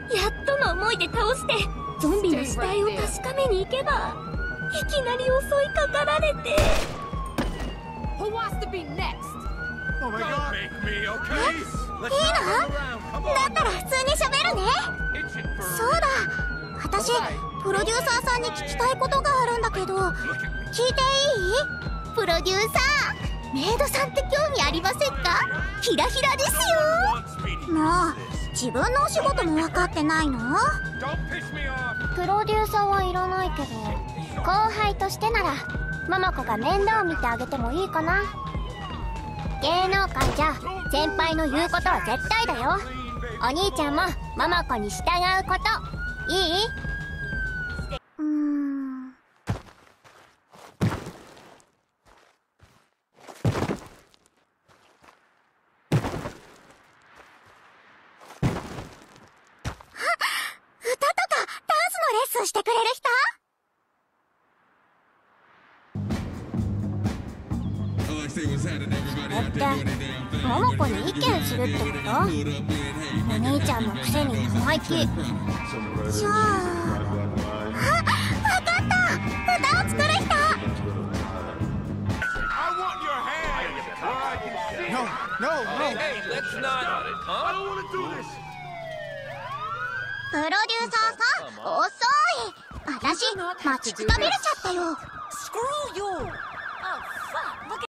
やっとの思いで倒してゾンビの死体を確かめに行けば、いきなり襲いかかられて。 Who wants to be next? Oh my god! Make me, okay? いいの？だったら普通に喋るね。そうだ、私プロデューサーさんに聞きたいことがあるんだけど、聞いていい？プロデューサー、メイドさんって興味ありませんか？ヒラヒラですよ。もう自分のお仕事も分かってないの？プロデューサーはいらないけど、後輩としてならママ子が面倒を見てあげてもいいかな。芸能界じゃ先輩の言うことは絶対だよ。お兄ちゃんもママ子に従うこと、いい？歌とかダンスのレッスンしてくれる人？ママ子に意見するってこと？お兄ちゃんのくせに生意気。じゃあ、わかった！歌を作る人！プロデューサーさん、遅い！私、待ちくたびれちゃったよ。 Screw you! Oh fuck! Look